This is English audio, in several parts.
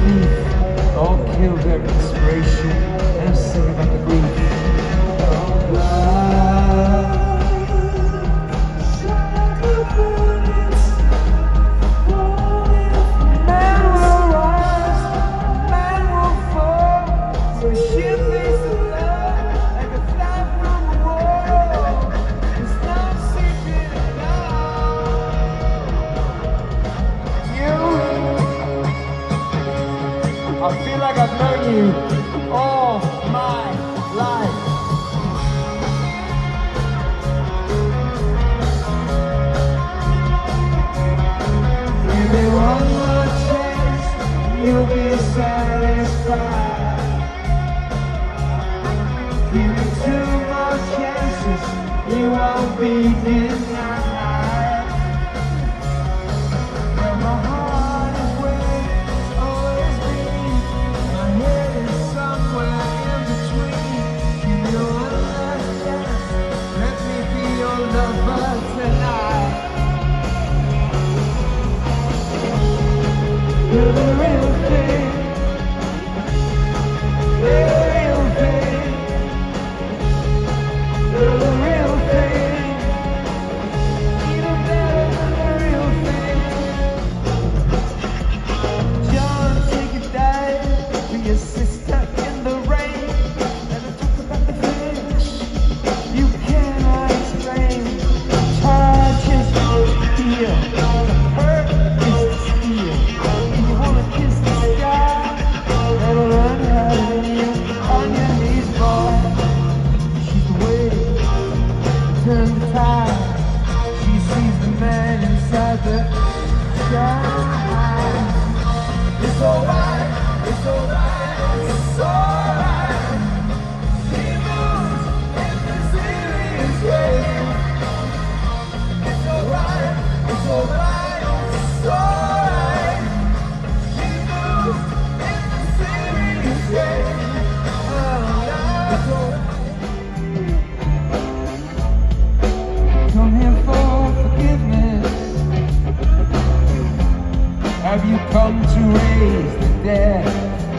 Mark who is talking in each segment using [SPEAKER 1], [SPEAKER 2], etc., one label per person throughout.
[SPEAKER 1] thief, all kill their inspiration, and I'm singing about the grief. Oh God. Man will rise, man will fall, so sheer face of love, like a fly from the wall. It's not sleeping alone. I feel like I've known you all my life. Give me one more chance, you'll be satisfied. Give me two more chances, you won't be denied. Where my heart is where it's always been, my head is somewhere in between. Give me one last chance, let me be your lover tonight. You're the real thing, you're the real thing, you're the real thing, even better than the real thing. John, take a dive with your sister in the rain, and I talk about the things you cannot explain. Touch is to heal, hurt is to steal. You wanna kiss the sky, and learn how to kneel on your knees, boy. She's waiting, turn the tide. She sees the man inside the sky. It's alright, it's alright, it's alright. She moves in the serious way. It's alright, it's alright, it's alright. She moves in the serious way. It's alright. Come here for forgiveness. Have you come to raise the dead?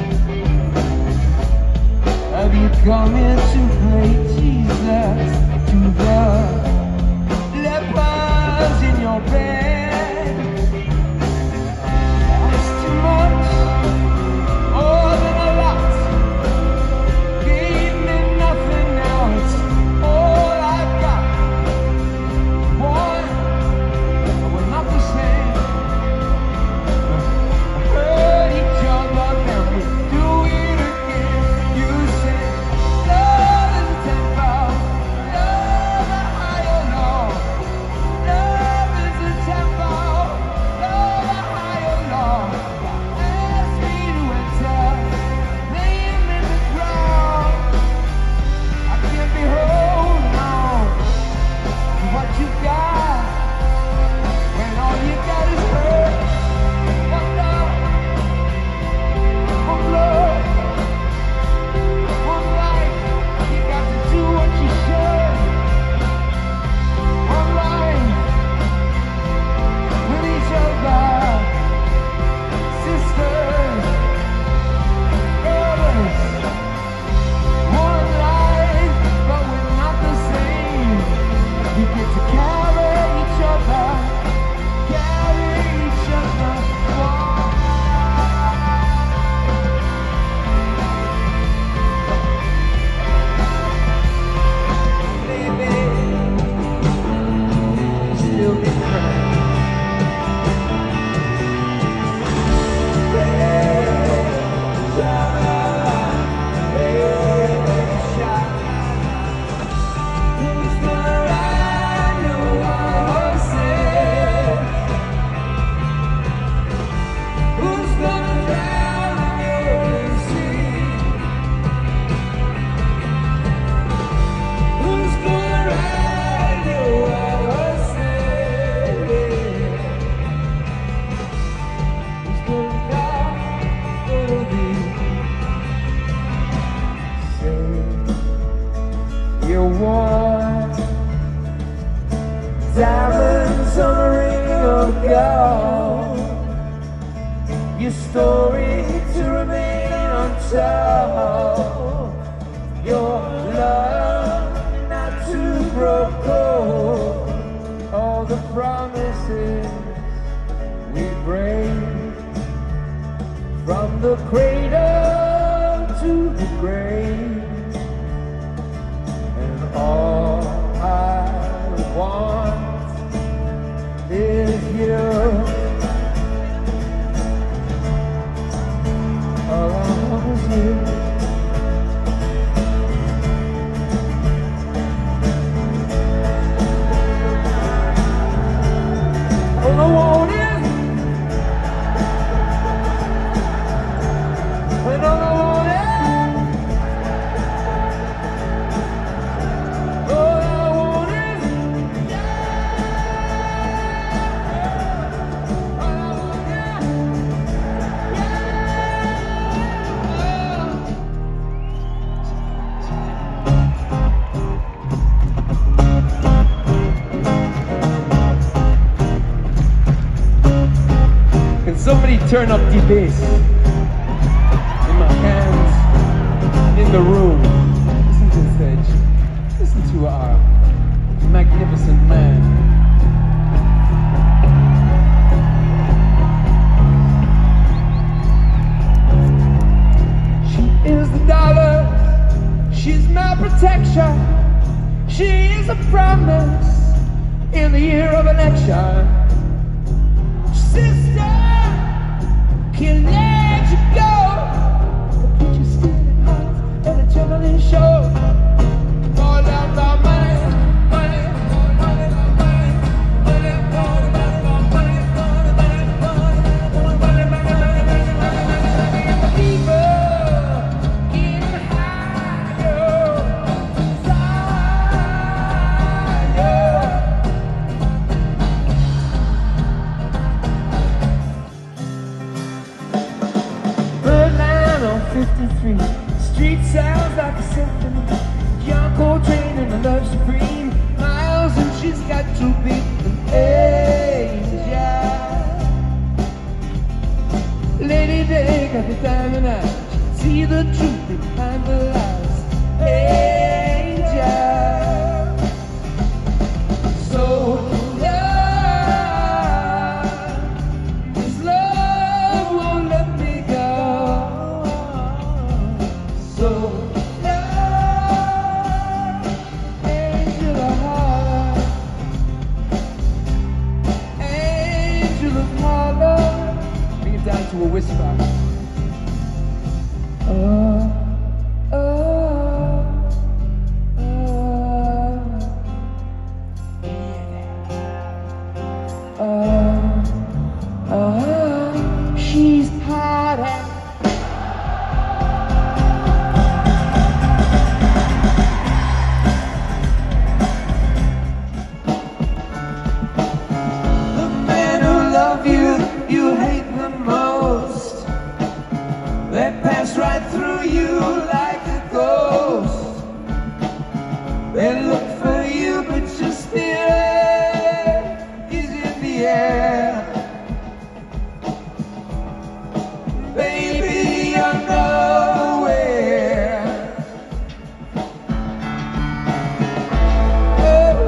[SPEAKER 1] Have you come here to play Jesus to the lepers in your bed? That's too much, more than a lot. Gave me nothing, now it's all I've got. Boy, we're not the same. Hurt each other, then we do it again. You say love is a tempo, love a higher law. Love is a tempo, love a higher law. Ask me to enter, lay him in the ground. I can't be holding on to what you got, when all you got is hurt. One love, one blood, one life. You got to do what you should. One life with each other, sisters, brothers. One life, but we're not the same. We get to carry each other, carry each other. Baby, still be crying. Who's gonna ride your horses? Who's gonna drown your sea? Who's gonna ride your horses? Who's gonna die for thee? Say you want diamonds on a ring of gold. Your story to soul. Your love not to grow cold. All the promises we break, from the cradle to the grave. And all I want is you. All I want is you. All I want is, and all I want is, all I want is, all I want is, can somebody turn up the bass? In my hands, in the room. Listen to this edge. Listen to our magnificent man. She is the dollar, she's my protection. She is a promise in the year of election. Sister, can't let you go. Put your stealing heart and a juggling show. All out my money, money, money, money, money, money, money, money, people getting higher, Berg on 53. Street sounds like a symphony. John Coltrane and the Love Supreme. Miles and she's got to be an angel. Lady Day got the time of night. See the truth behind the lies. Angel. So love, this love won't let me go. So love, angel of Harlem, angel of Harlem. Bring it down to a whisper. Oh, oh, oh, she's hot. The men who love you, you hate the most. They pass right through you like a ghost. They look for you, but your spirit is in the air. Baby, you're nowhere. Oh,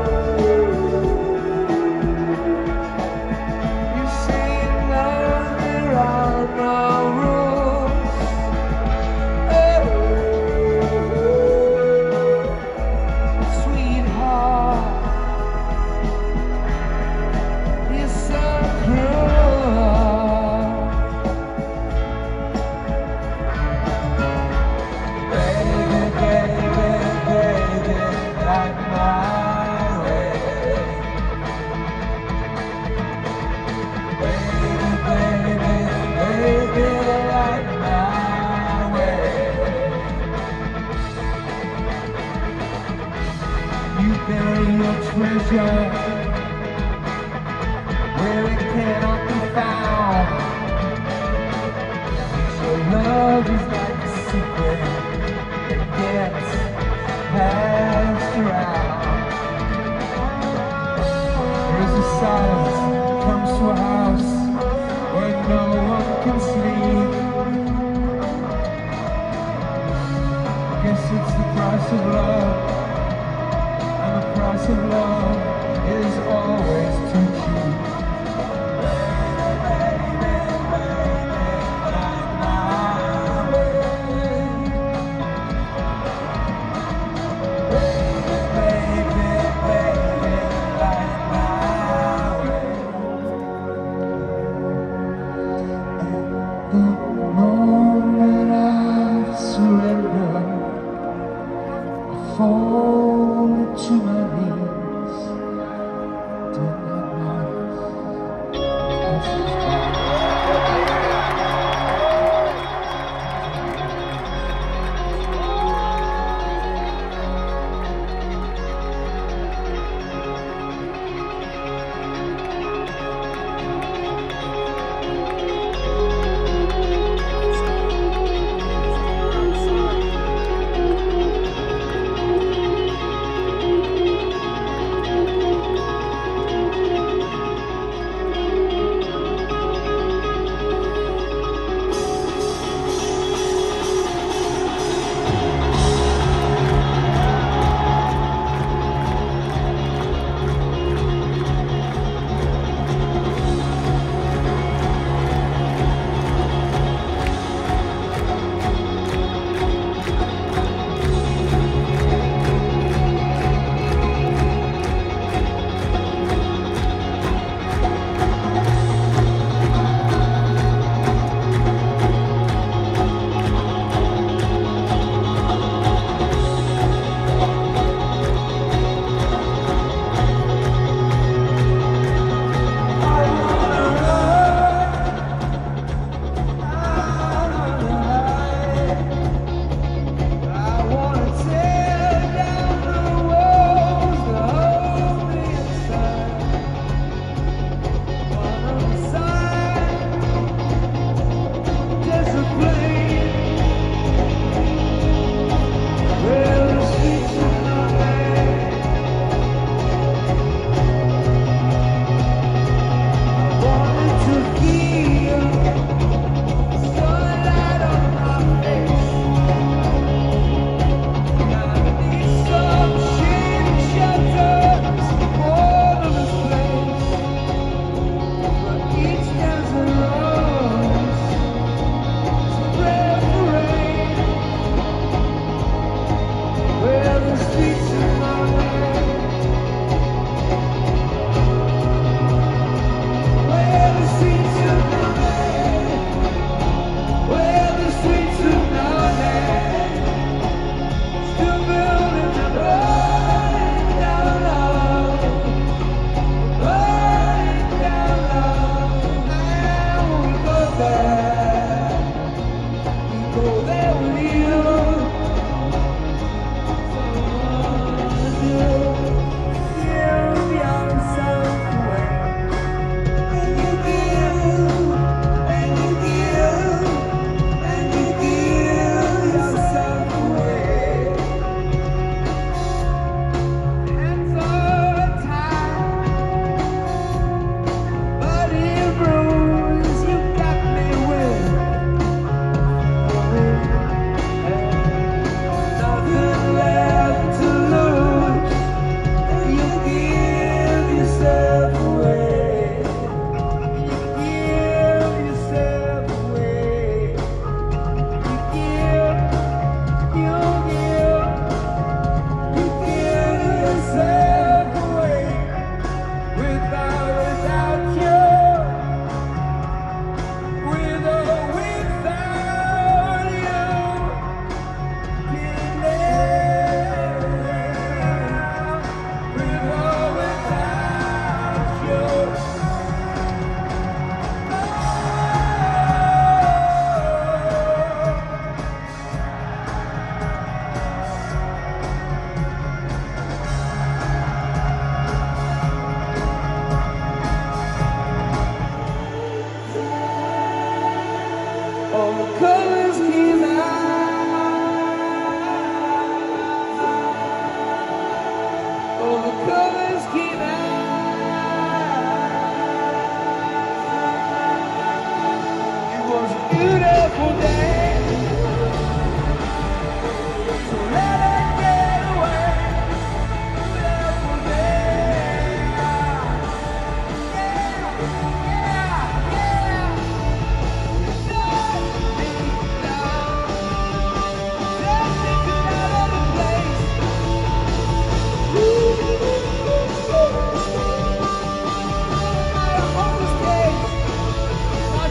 [SPEAKER 1] you say in love there are no rules. Oh, sweetheart, you're so cruel. Baby, baby, baby, like my way. Baby, baby, baby, like my way. You bury your treasure where it cannot be found. So love is like a secret that gets passed around. There's a silence comes to a house where no one can sleep. Yes, it's the price of love, and the price of love is always too cheap. Fall to my knees, did not notice.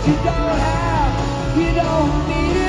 [SPEAKER 1] you don't have, you don't need it.